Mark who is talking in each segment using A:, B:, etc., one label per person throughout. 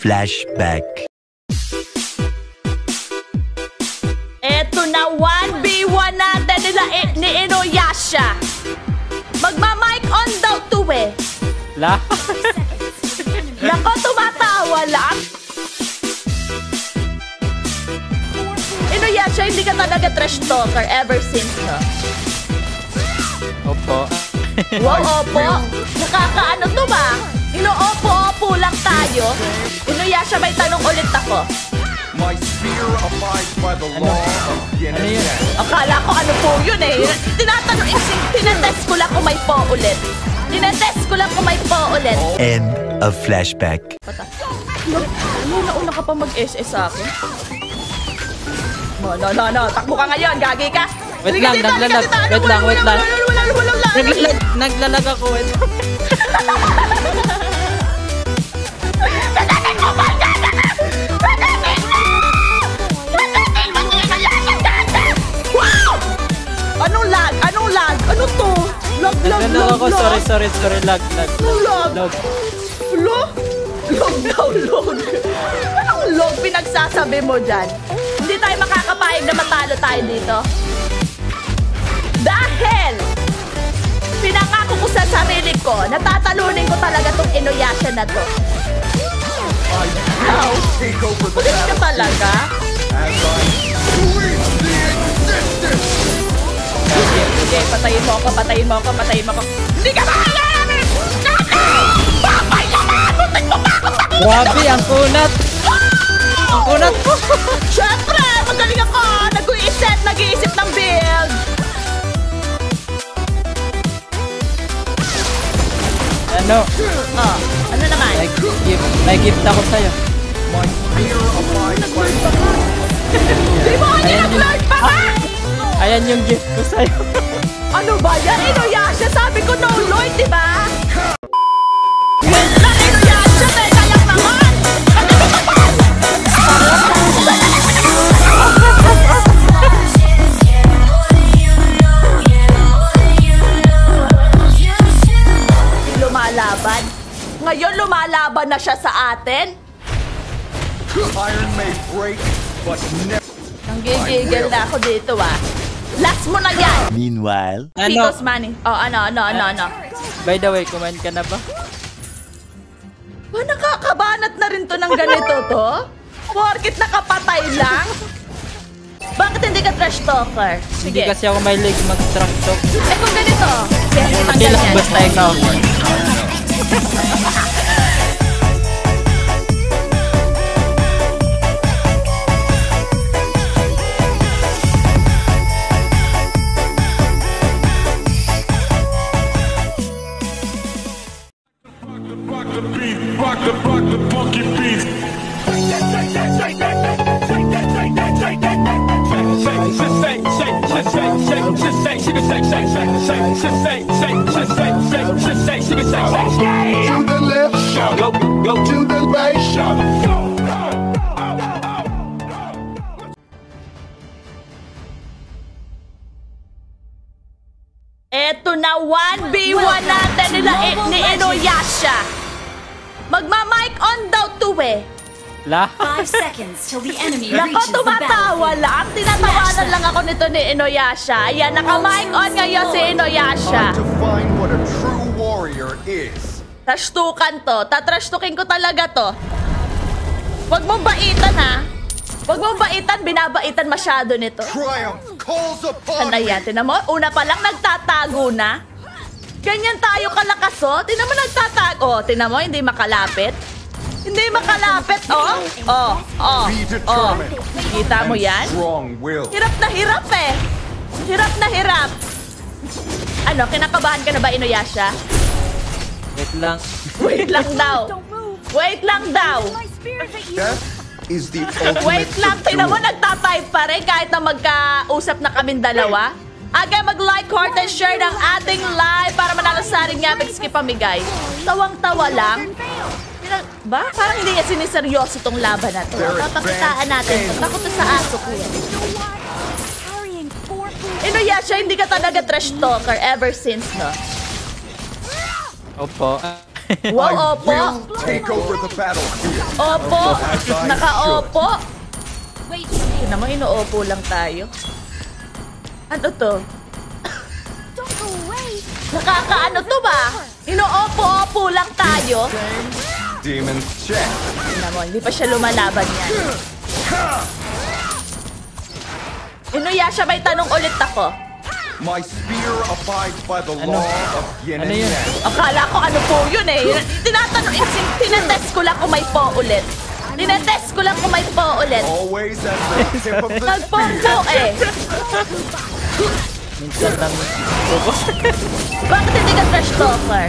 A: flashback.
B: Eto na 1v1 natin ni Inuyasha. Magma-mic on daw to eh.
C: La?
B: Nako, tumatawa lang. Inuyasha, hindi ka talaga trash talker ever since, no?
C: Opo.
B: Wow, opo. Nakakaano to ba? Ino-opo-opo lang tayo. Inuyasha, may tanong ulit ako.
D: My spear abides by the law of yin and yang.
B: Akala ko ano po yun eh. Tinatanong, tinetest ko lang kung may po ulit. Tinetest ko lang kung may po ulit.
A: End of flashback.
B: Nauna ka pa mag-SS sa akin. No. Takbo ka ngayon. Gagi ka.
C: Wait lang, naglalag. Wait lang. Naglalag ako. Wait lang.
B: Anong lag? Ano to? Lag.
C: Sorry. Lag.
B: Lag. Log. Anong log pinagsasabi mo dyan? Hindi tayo makakapayag na matalo tayo dito. Dahil pinangako ko sa sarili ko, natatalunin ko talaga tong Inuyasha na to. Pulis ka talaga? Sige, patayin mo ako. Hindi ka makakalamin! Papay naman! Muntik mo pa ako sa buhay!
C: Grabe, ang kunat! Ang kunat ko!
B: Siyempre, magaling ako! Nag-iisip ng build!
C: Ano?
B: Oh, ano naman?
C: May gift ako sa'yo.
D: My spear abides by the law of yin and yang.
B: Di mo ka nag-learn pa ba?
C: Ayan yung gift ko sa'yo.
B: Ano ba yan, Inuyasha? Sabi ko no Lord, di ba? Wait lang, Inuyasha! Teka lang naman! Lumalaban? Ngayon lumalaban na siya sa atin?
D: Iron may break, but never.
B: Nanggigigil na ako dito ah. Last mo na yan!
A: Meanwhile,
B: Tito's money. Oh, ano?
C: By the way, kumain ka na ba?
B: Ba, nakakabanat na rin to ng ganito to? Porkit nakapatay lang? Bakit hindi ka trash talker?
C: Hindi
B: Sige.
C: kasi ako may leg mag-track talk.
B: Eh kung ganito, kaya
C: Hindi
B: tanggal
C: lang
B: yan.
C: basta ikaw.
E: Rock the funky beat.
D: To the left, go to the right,
B: Eto na 1v1 natin ni Inuyasha. Magma-mic on daw to eh.
C: La?
F: 5 seconds till the enemy
B: Nako,
F: reaches the
B: tumatawa
F: battlefield.
B: lang. Tinatawanan lang ako nito ni Inuyasha. Ayan, naka-mic on ngayon si Inuyasha.
D: to find what a true warrior is.
B: Trashtukan to. Tatrashtukin ko talaga to. Huwag mong baitan ha. Huwag mong baitan. Binabaitan masyado nito.
D: Triumph calls upon
B: Ano yan? Tinan mo? Una pa lang nagtatago na. Ganyan tayo kalakas oh. Tinan mo nagtatago. Oh, tinan mo, hindi makalapit. Hindi makalapit, oh.
D: Be determined.
B: Kita mo yan?
D: Strong will.
B: Hirap na hirap eh. Hirap na hirap. Ano, kinakabahan ka na ba, Inuyasha?
C: Wait lang.
B: Wait lang daw. Wait lang daw.
D: Death is the ultimate
B: Wait lang, tinan mo,
D: subduer.
B: nagtatype pa rin kahit na magkausap na kaming dalawa. Aga, mag-like, heart, and share ng ating live para manalo sa ating Yapix Kipamigay. Tawang-tawa lang. Ba? Parang hindi niya siniseryoso tong laban na to. Papakitaan natin. Takot na sa aso ko yan. Inuyasha, hindi ka talaga trash talker ever since, no?
C: Opo.
B: Wow, opo.
D: will take over the battlefield.
B: Opo. Naka-opo.
F: Wait,
B: Tignan mo, inuopo lang tayo. Ano to?
F: don't go away.
B: Nakakaano to ba? Inuopo-opo lang tayo.
D: Demons check.
B: Tignan mo, hindi pa siya lumalaban yan. Inuyasha, may tanong ulit ako.
D: My spear abides by the law of yin
C: Ano
D: and
C: yun?
D: yang.
B: Akala ko ano po yun eh. Tinetest ko lang kung may po ulit. Tinetest ko lang kung may po ulit.
D: Always at the tip of the
B: Nagpo-po
D: spear.
B: eh.
C: Minsan lang.
B: Bakit hindi ka trash talker?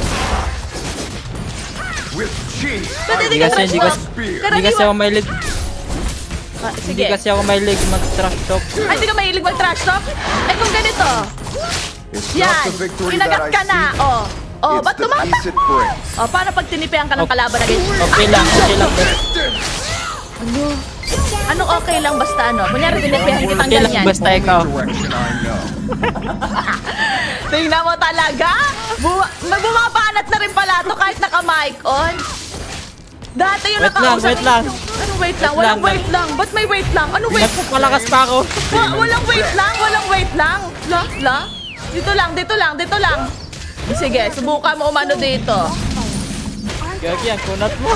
D: With cheese.
B: Ba't hindi
C: Hindi
B: ka
C: kasi,
B: trash
C: hindi
B: talker?
C: kasi, hindi kasi ako mahilig. Hindi
B: Sige.
C: kasi ako mahilig mag-trash talk.
B: Ay, hindi ka mahilig mag-trash talk? Ay, kung ganito.
D: It's
B: Yan.
D: not the victory
B: Kinagat
D: that I
B: ka na.
D: seek.
B: Oh. Oh,
D: It's
B: ba't
D: the
B: tumatak?
D: peace it brings.
B: Oh, paano pag tinipihan ka ng kalaban na ganyan?
C: Okay lang, okay lang.
B: Ano? Anong okay lang basta ano? Kunyari tinipihan kitang
C: Okay lang
B: ganyan.
C: basta ikaw.
D: Direction I know.
B: Tingnan mo talaga. Bumabanat na rin pala to kahit naka-mic on. Dati yung
C: Wait lang,
B: nakausap.
C: wait lang.
B: Ano wait lang?
C: Wait
B: Walang
C: lang.
B: wait lang. Ba't may wait lang? Ano wait?
C: Nagpapalakas pa ako.
B: Walang wait lang. Walang wait lang. La? Dito lang, dito lang, dito lang. Sige, subukan mo umano dito.
C: Gagi, ang kunat mo.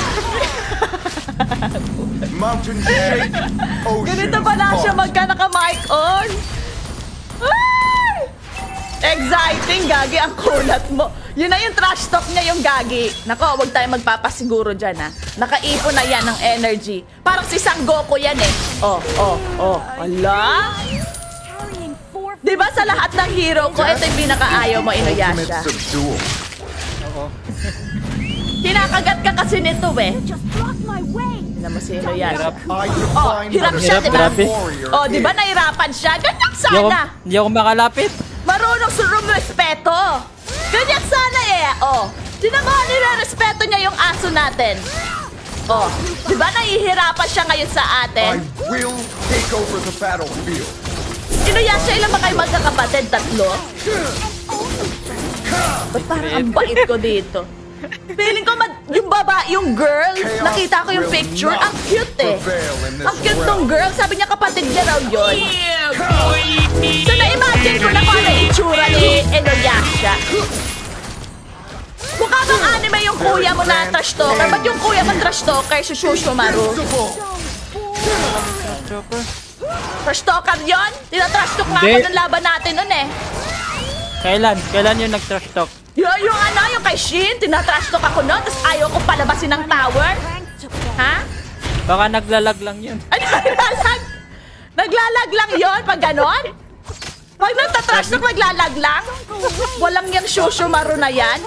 D: Mountain shake. Ocean
B: Ganito pala siya magka naka-mic on. Ay! Exciting, Gagi, ang kulat mo. Yun na yung trash talk niya, yung Gagi. Nako, huwag tayo magpapasiguro dyan, ha. Nakaipon na yan ng energy. Parang si Sangoku yan, eh. Oh. Ala?
F: Carrying 4
B: Di ba sa lahat ng hero ko, ito yung pinakaayaw mo,
D: ultimate
B: Inuyasha.
D: subdual.
B: Kinakagat ka kasi nito, eh.
F: just blocked my way.
B: Tignan mo si Inuyasha.
D: I
B: Oh,
D: define
B: hirap
D: what
B: siya,
D: a
B: di ba?
C: grabe.
D: warrior
B: Oh, di ba
D: is.
B: nahirapan siya? Ganyan
C: Hindi ako,
B: sana.
C: hindi ako makalapit.
B: Marunong sa respeto. Ganyan sana eh. Oh, tinan mo, nire-respeto niya yung aso natin. Oh, di ba nahihirapan siya ngayon sa
D: I
B: atin?
D: will take over the battlefield.
B: Inuyasha, ilan ba kayo magkakapatid? 3? Ba't parang ang bait ko dito? Feeling ko yung yung girl, nakita ko yung picture, ang cute eh. Ang cute nung girl, sabi niya kapatid niya raw yun. So na-imagine ko na kung ano yung itsura ni Inuyasha. Mukha bang anime yung kuya mo na trash talker? Ba't yung kuya mo trash talker, si Shushumaru? Trash talker yun? Tinatrash talk nga ako
C: Hindi.
B: ng laban natin nun eh.
C: Kailan? Kailan yung nag-trash talk?
B: Yung kay Shin, tinatrash talk ako nun, tapos ayaw ko palabasin ng tower. Ha?
C: Baka naglalag lang yun.
B: Ano naglalag? Naglalag lang yon pag ganon? Pag nagtatrash talk, naglalag lang? Walang yung Shushumaru na yan?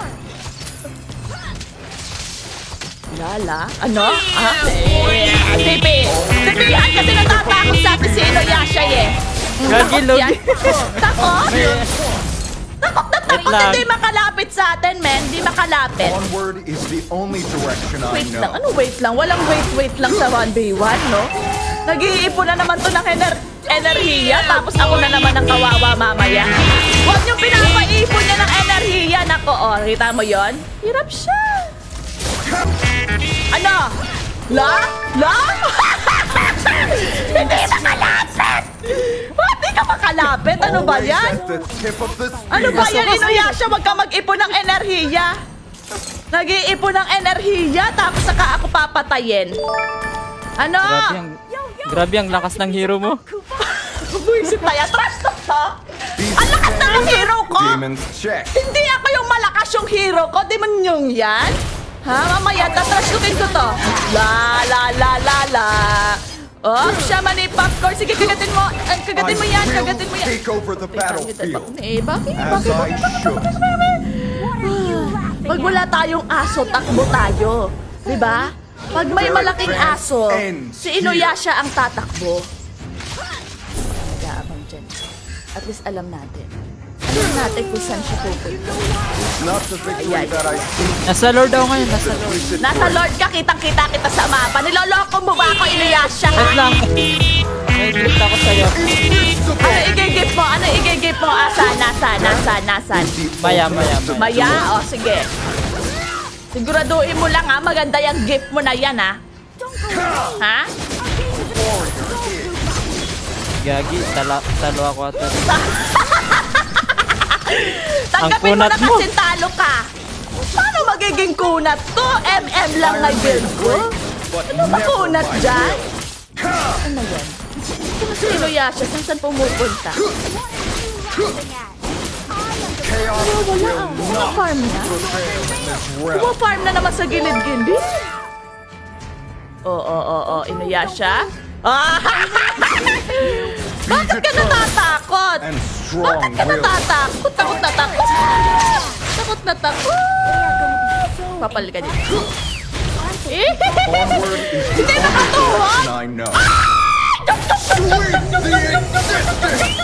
B: Lala? Ano? Tipi yan kasi natatakot sa atin si Inuyasha eh.
C: Gagi,
B: Takot
C: Logi.
B: yan. Takot? Takot na takot,
C: lang.
B: hindi makalapit sa atin, men. Hindi makalapit.
D: Onward is the only direction I
B: Wait lang.
D: know.
B: Ano wait lang? Walang wait lang sa 1v1, no? Nag-iipon na naman to ng enerhiya, tapos ako na naman ang kawawa mamaya. Huwag niyong pinapaipon niya ng enerhiya. Nako, oh, kita mo yon? Hirap siya. Ano? La? Hindi makalapit! Hindi ka makalapit? Ano ba
D: Always
B: yan?
D: at the tip of the spear.
B: Ano ba yan, Inuyasha? Huwag ka mag-ipon ng enerhiya. Nag-iipon ng enerhiya, tapos saka ako papatayin. Ano?
C: Grabe ang lakas ng hero mo.
B: Buisit na yan. Trust talk to. Ang lakas na ng hero ko.
D: Demons check.
B: Hindi ako yung malakas yung hero ko. Demon yung yan. Ha? Mamaya, tatrash talkin ko to. La. Oh, siya man eh, popcorn. Sige, kagatin mo. Kagatin mo yan. Kagatin mo yan.
D: Take over the battlefield.
B: Bakit?
D: As I should.
B: Pag wala tayong aso, takbo tayo. Diba? Pag may malaking aso, si Inuyasha ang tatakbo. Nag-aabang dyan. At least alam natin. Alam natin kung saan siya pupunta.
D: Not the victory that I seek.
C: Nasa Lord ako ngayon, nasa Lord.
D: Peace it
B: Nasa
D: brings.
B: Lord ka, kitang-kita kita sa mapa. Niloloko mo ba ako, Inuyasha?
C: Wait lang. May gift ako sa'yo.
B: Ano igigip mo? Ano igigip mo? Sana.
C: Maya.
B: Maya? O, sige. Siguraduhin mo lang ha, maganda yung gift mo na yan ha.
F: Don't go away.
B: Ha?
C: Gagi, talo ako ata.
B: Tanggapin mo
C: kunat
B: na
C: mo.
B: kasi talo ka. Paano magiging kunat to? MM lang na build ko. Ano ba kunat dyan? Ano yan? Ito na si Inuyasha, saan pumupunta?
D: Chaos will not
B: Farm na?
D: prevail in this realm.
B: Farm na naman sa gilid-gilid. Oo, Inuyasha. Ah! Bakit ka natatakot?
D: And strong
B: Bakit ka
D: will.
B: natatakot? Takot na takot. Takot na takot. Papal ka dito.
D: Onward is the
B: Hindi
D: only
B: nakatuhog.
D: direction I know. Sweep the existence!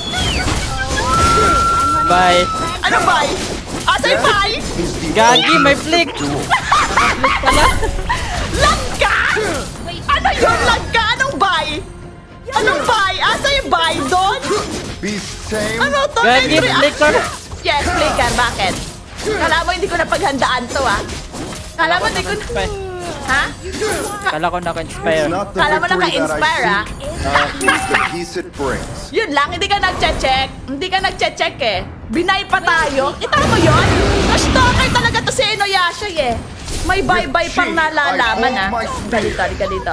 C: Bye.
B: Ano bay? Asa yung bay?
D: Is the
C: Gagi, may flick. Flick pala.
B: Langka! Ano yun langka? Anong bay? Anong bay? Asa yung bay doon?
D: beast tame?
B: Ano to?
C: Gagi,
B: Entry-
C: flicker.
B: Yes, flicker. Bakit? Kala mo hindi ko napaghandaan to ah. Kala mo hindi ko na... Ha?
C: Kala ko
D: It's
C: naka-inspire.
D: not the
B: Kala mo
D: victory that
B: naka-inspire,
D: I seek, it's the peace it brings.
B: Yun lang, hindi ka nag-check. Hindi ka nag-check eh. Binay pa tayo. Kita mo yun? Na-stalker talaga to si Inuyasha eh. May bye-bye pang nalalaman ah. Dito, dito, dito.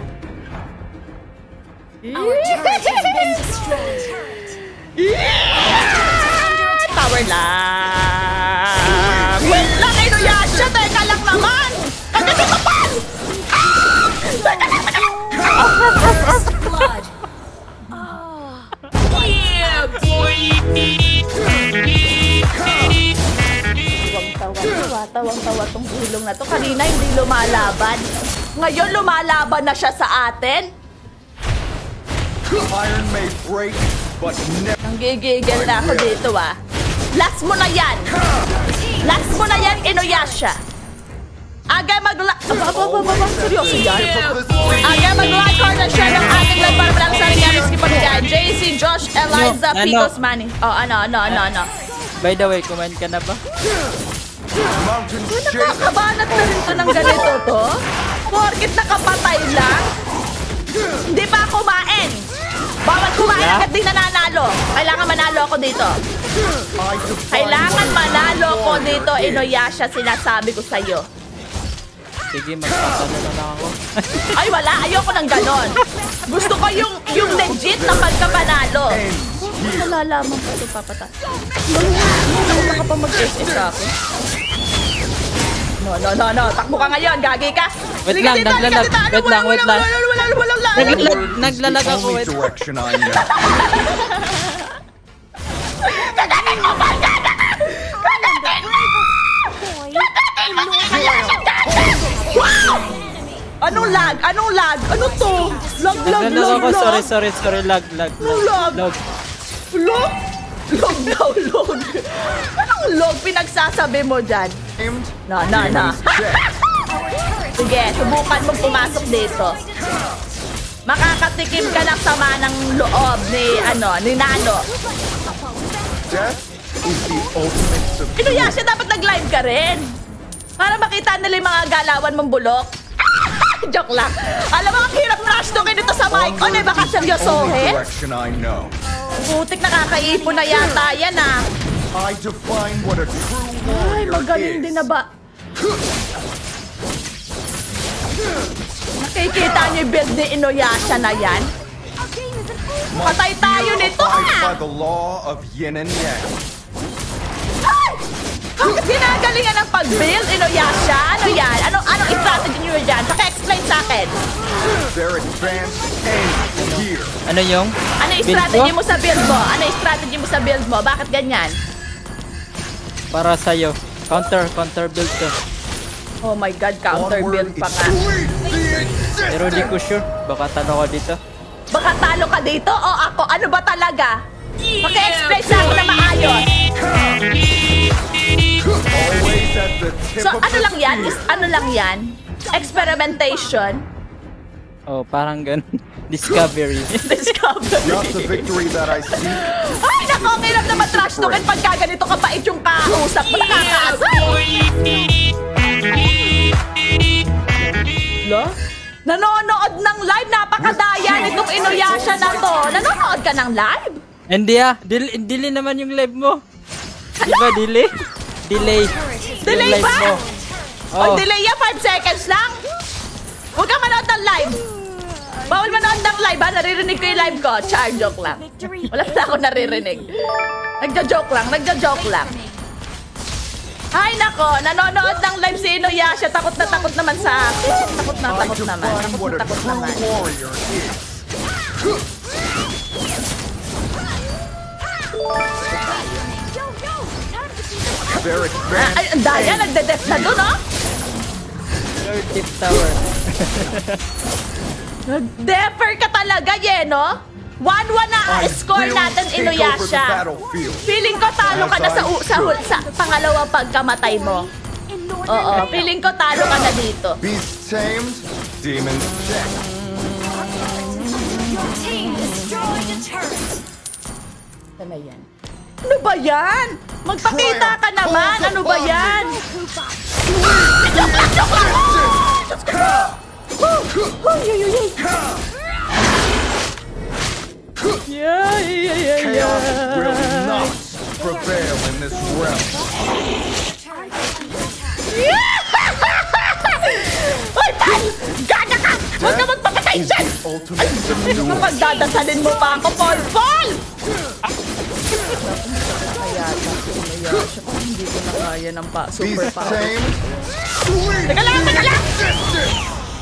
B: Tower lang. Wait lang, Inuyasha. Teka lang naman. Pagdating ka pa! Teka lang, teka lang.
F: Blood.
B: Yeah, boy! Tawang-tawa tong gulong na to. Kanina hindi lumalaban. Ngayon lumalaban na siya sa atin.
D: Iron may break, but never.
B: Nanggigigil na ako dito ah. Last mo na yan. Last mo na yan, Inuyasha. Aga seryoso yan? Aga mag-like, heart, and share ng ating live para malang sa rin yan. Skip pa niya. JC, Josh, Eliza,
C: Ano?
B: Pitos, Manny. Oh, ano.
C: By the way, kumain ka na ba?
D: Mountain shake.
B: Nakakabanat na rin to ng ganito to. Porkit nakapatay lang. Hindi pa ako kumain. Bawal kumain agad di nananalo. Kailangan manalo ako dito.
D: I defy
B: Kailangan
D: what
B: manalo ko
D: war
B: dito,
D: is.
B: Inuyasha, sinasabi ko sa'yo.
C: Sige, magpapalo na lang ako.
B: Ay, wala. Ayoko ng ganon. Gusto ko yung legit na pagkapanalo. Malalaman ko ito, papata. Ano ka pa mag-SS sa akin? No. Takbo ka ngayon. Gagi ka.
C: Wait
B: Sige,
C: lang,
B: dito,
C: naglalag.
B: dito. Ano,
C: Wait lang, wait lang.
B: Wala.
C: Naglalag
D: The
C: ako.
D: only
C: Wait.
D: direction I know.
B: Anong lag? Ano to? Lag.
C: Naglalag ako. Sorry. Lag.
B: Lag.
C: Log.
B: Log. Anong log pinagsasabi mo dyan?
D: Aimed,
B: No.
D: demons check.
B: Sige, subukan mong pumasok dito. Makakatikim ka ng sama ng loob ni Nano.
D: Death is the ultimate subduer.
B: Inuyasha, dapat nag-live ka rin. Para makita nila yung mga galawan mong bulok. Joke lang. Alam mo, ang hirap trash talkin dito sa mic. O, baka
D: Only
B: seryosohin?
D: direction I know.
B: Putik, nakakaipon na yata yan ah.
D: I define what a true
B: Ay,
D: warrior
B: magaling
D: is.
B: din na ba? Nakikita niyo yung build ni Inuyasha na yan? Patay tayo nito
D: Abides by
B: ah!
D: the law of yin and yang.
B: Ay! Bakit ginagalingan ng pag-build, Inuyasha? Ano yan? Anong strategy niyo dyan? Paka-explain sa akin.
D: Their advance ends here.
C: Ano yung?
B: Ano yung
C: build
B: strategy
C: ko?
B: mo sa build mo? Ano yung strategy mo sa build mo? Bakit ganyan?
C: Para sa'yo. Counter build ko.
B: Oh my God, counter build
D: Onward
B: pa
D: is
B: nga.
D: sweep the existence.
C: Pero di ko sure. Baka talo ko dito.
B: Baka talo ka dito o ako? Ano ba talaga? Paki-explain sa ako na maayos.
D: Always at the tip
B: So,
D: of
B: ano
D: the
B: lang yan?
D: spear.
B: Ano lang yan? Experimentation?
C: Oh, parang ganun. Discovery.
B: Discovery?
D: Not the victory that I seek.
B: Ay, nako, ang hirap naman trash talkin pagka ganito kabait yung kausap mo. Nakakaasar. Lo? Nanonood ng live? Napakadaya nitong Inuyasha na to. Nanonood ka ng live?
C: Hindi delay naman yung live mo. Di ba, delay? Delay.
B: Delay
C: yung live
B: ba?
C: mo.
B: Pag
C: Oh.
B: delay yan, 5 seconds lang. Huwag kang manood ng live. Bawal manood ng live ha. Naririnig ko yung live ko. Char, joke lang. Wala na ako naririnig. Nagja-joke lang. Ay nako, nanonood ng live si Inuyasha. Takot na takot naman sa akin. Takot na
D: I
B: takot naman.
D: define what a
B: Takot
D: true
B: naman.
D: warrior is. Their advanced
B: Ay, ang daya. Nagde-def na dun, oh.
C: Lord Deep Tower.
B: Nag-defer ka talaga, Yeno. 1-1 na ang
D: I
B: score
D: will
B: natin,
D: take over the
B: Inuyasha.
D: battlefield.
B: Feeling ko talo ka na sa pangalawang pagkamatay mo. Oo, feeling ko talo ka na dito.
D: Beast tamed, demons checked.
F: Your team destroyed a turret.
B: Ano yan? Ano ba yan? Magpakita ka naman! Ano ba yan? Joke lang!
D: Chaos will not prevail in this realm.
B: Hoy, Pan! Gaga ka! Huwag ka magpapatay
D: Is
B: dyan!
D: the ultimate subdued.
B: Kapag dadasalin mo pa ako, Paul! Hindi ko na kaya ng super
D: Beast
B: power.
D: tamed, sweet
B: Teka lang!
D: distance.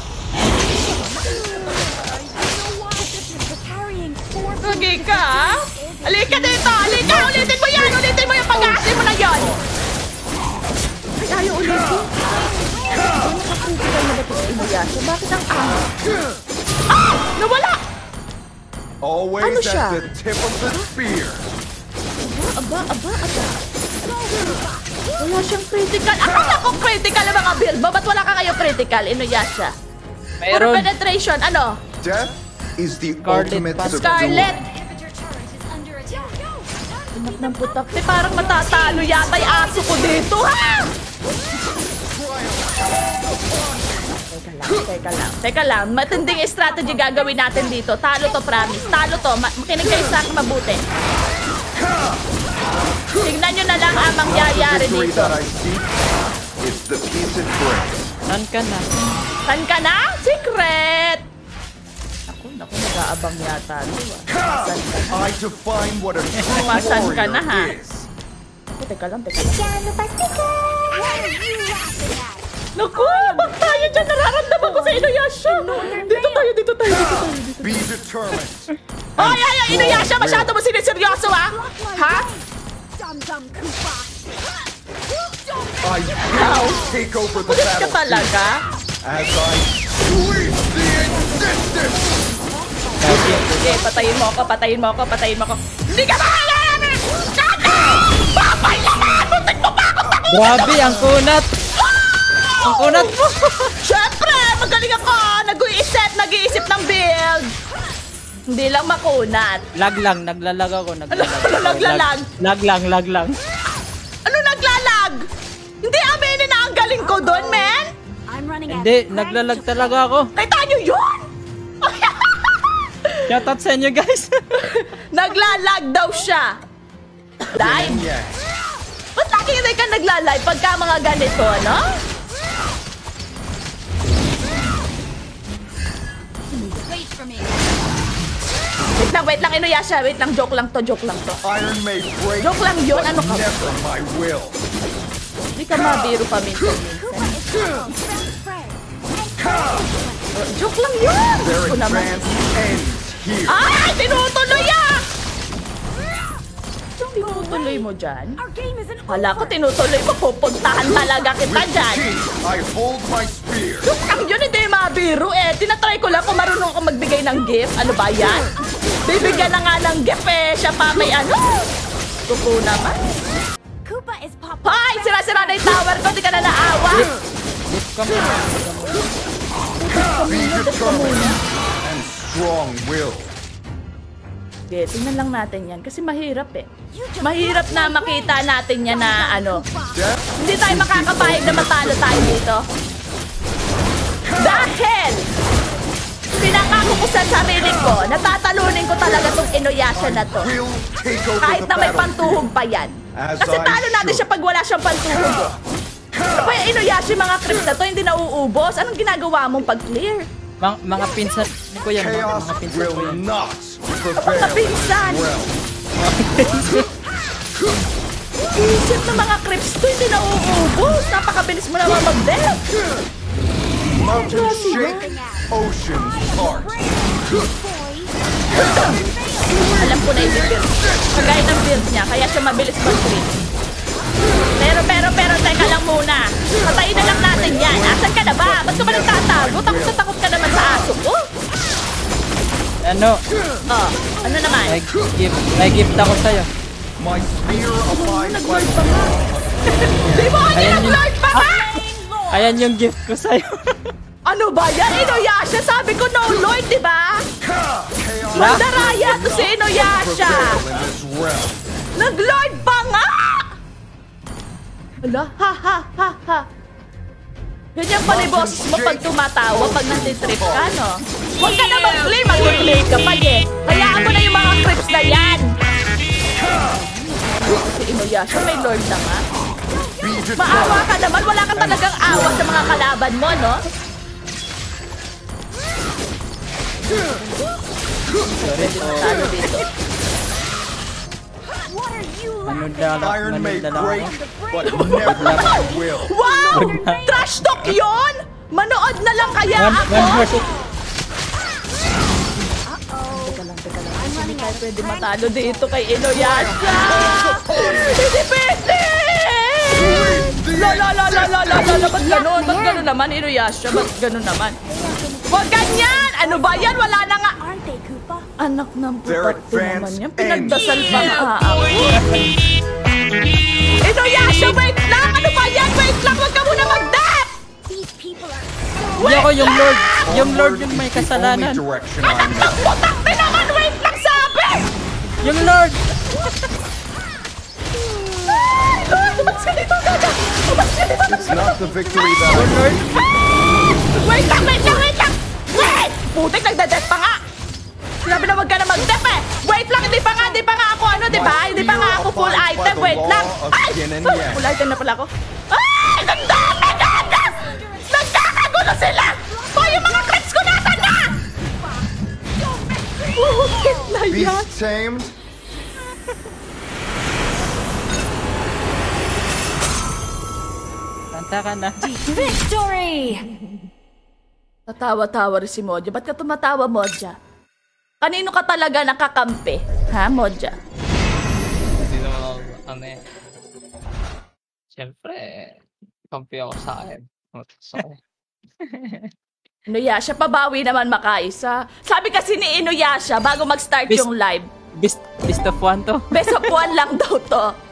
B: Huwag ka! Halika dito! Halika! Ulitin mo yan! Ulitin mo yung pag-aasi mo na yon! Ay, ayaw ulitin. Nakapukitan na ba ito sa Inuyasha? Bakit ang Ah! Nawala!
D: Always
B: Ano siya?
D: at the tip of the spear.
B: Aba. Wala siyang critical. Akala ko critical ang mga build mo. Ba't wala ka kayo critical, Inuyasha? Puro
C: Mayroon.
B: penetration. Ano?
D: Death is the
C: Scarlet
D: ultimate
C: Pass.
D: subdued.
B: Scarlet!
F: Inhibitor turret is under attack.
B: Anak ng putak. Parang matatalo yata yung aso ko dito, ha? Teka lang. Matinding strategy gagawin natin dito. Talo to, promise. Talo to. Makinig kayo sa akin mabuti. Tingnan nyo na lang ang mangyayari
D: Victory
B: dito.
D: that I seek is the peace it brings.
C: Saan ka na?
B: Saan ka na? Secret! Ako, nag-aabang yata.
D: I define what a true
B: Masan ka na, ha?
D: warrior is.
B: Ako, teka lang. Naku, bak tayo dyan. Nararamdaman ko sa Inuyasha. Dito tayo.
D: Be determined.
B: Ay, Inuyasha, masyado mo siniseryoso, ha? Ha?
D: I will take over the
B: Pulis ka
D: battlefield
B: talaga?
D: as I sweep the existence.
B: Sige, patayin mo ako. Hindi ka makakalaman! Kaka! Babay naman! Muntik mo pa ako takot!
C: Grabe, ang kunat! Ang kunat mo!
B: Siyempre, magaling ako! Nag-iisip ng build! Hindi lang makunat.
C: Lag lang, naglalag ako.
B: Ano naglalag?
C: Lag lang.
B: Ano naglalag? Hindi aminin na ang galing ko doon, men!
F: I'm running out.
C: Hindi, naglalag talaga ako.
B: Kita nyo yun?
C: Shoutout sa inyo, guys.
B: Naglalag daw siya. Dive.
D: Yes.
B: Ba't lagi hindi ka nagla-live pagka mga ganito, ano?
F: Wait for me.
B: Wait lang, Inuyasha. Wait lang, joke lang to.
D: Iron may break,
B: Joke lang yun,
D: but
B: ano ka?
D: never my will.
B: Hindi ka mabiro pa minsan. Joke lang yun!
D: Their
B: Ako naman.
D: advance ends here.
B: Ay! Tinutuloy ah! Tinutuloy mo dyan?
F: Our game isn't
B: Hala ko tinutuloy mo. Pupuntahan talaga kita
D: With
B: dyan.
D: teeth, I hold my spear.
B: Joke lang yun, hindi mabiro eh. Tinatry ko lang kung marunong ako magbigay ng gift. Ano ba yan? Bibigyan na nga ng gift eh. Siya pa may ano. Kuko naman.
F: Koopa is popping.
B: Hoy! Sira-sira na yung tower ko. Di ka na naawa.
C: Come on.
D: Be determined and strong will.
B: Sige, tingnan lang natin yan. Kasi mahirap eh. Mahirap na makita natin yan na ano. Hindi tayo makakapayag na matalo tayo dito. Dahil pinangako ko sa sarili ko, natatalunin ko talaga tong Inuyasha na to. Kahit na may pantuhog pa yan. Kasi talo natin siya pag wala siyang pantuhog eh. Ano ba yung Inuyasha, mga creeps na to, hindi nauubos? Anong ginagawa mong pag-clear?
C: Mga pinsan ko yan.
D: Chaos
C: Mga pinsan ko
D: will
C: yan.
D: not
B: Mga
D: prevail.
B: pinsan! Isip ng mga creeps to, hindi nauubos. Napakabilis mo naman mag-death.
D: Mountains shake, oceans part.
B: Alam ko na yung build. Kagaya ng build niya, kaya siya mabilis mag-clear. Pero, teka lang muna. Patayin na lang natin yan. Asan ka na ba? Ba't ka ba nagtatago? Takot na takot ka naman sa aso ko.
C: Ano?
B: Oh, ano naman?
C: May gift ako sa'yo.
D: My spear abides by
B: Nag-lord
D: the
B: pa nga. Di mo kanya
C: Ayan yun.
B: nag-lord pa nga!
C: Ayan yung gift ko sa'yo.
B: Ano ba yan? Inuyasha? Sabi ko no lord, di ba?
D: chaos
B: Mandaraya to si Inuyasha!
D: prevail in this realm.
B: Nag-lord pa nga! Ala, ha. Ganyan pala yung boses mo pag tumatawa, pag nantitrip ka, no? Huwag ka na mag-play, mag-play ka pa, eh. Hayaan mo na yung mga trips na yan! Si Inuyasha, may lord na nga. Maawa ka naman, wala kang talagang awa sa mga kalaban mo, no? Pwede matalo dito.
D: Iron may
C: Manod na
D: break,
C: lang ako.
D: but never will.
B: Wow! Trash talk yun! Manood na lang kaya ako!
C: One versus...
B: Hindi tayo pwede matalo dito kay Inuyasha! Hindi pwede! La! Ba't ganun? Ba't ganun naman, Inuyasha? Ba't ganun naman? Huwag ganyan! Ano ba yan? Wala na nga!
F: Aren't they, Koopa?
B: Anak ng
D: Their
B: putak naman
D: advance
B: yan. Pinagdasal pa
D: ends.
B: nga ako. Inuyasha, wait lang! Ano ba yan? Wait lang! Huwag ka muna mag-death!
F: These people are
C: Hindi ako yung Lord. Yung Lord yung may
D: The only
C: kasalanan.
D: direction I
B: Anak ng putak din naman! Wait lang, sabi!
C: Yung Lord!
B: Umas ka dito, Gaga! Umas ka dito!
D: It's not the victory that I
C: Lord!
B: Wait lang! Wait! Putik, nagda-death pa nga! Sinabi na wag ka na mag-death eh! Wait lang, hindi pa nga ako ano, di ba? Hindi pa nga ako full item, wait lang! Ay! Full item na pala ako. Ay! Nagdami, Gaga! Nagkakagulo sila! Hoy, yung mga clips ko nasa na! Putik na yan!
D: beast tamed.
C: Kanta ka na.
F: victory!
B: Tatawa-tawa rin si Modja. Ba't ka tumatawa, Modja? Kanino ka talaga nakakampi? Ha, Modja?
G: Hindi naman ako, siyempre, kampi ako sa akin. Sorry.
B: Inuyasha, pabawi naman makaisa. Sabi kasi ni Inuyasha, bago mag-start
C: Bis-
B: yung live,
C: Best of one to.
B: best of one lang daw to.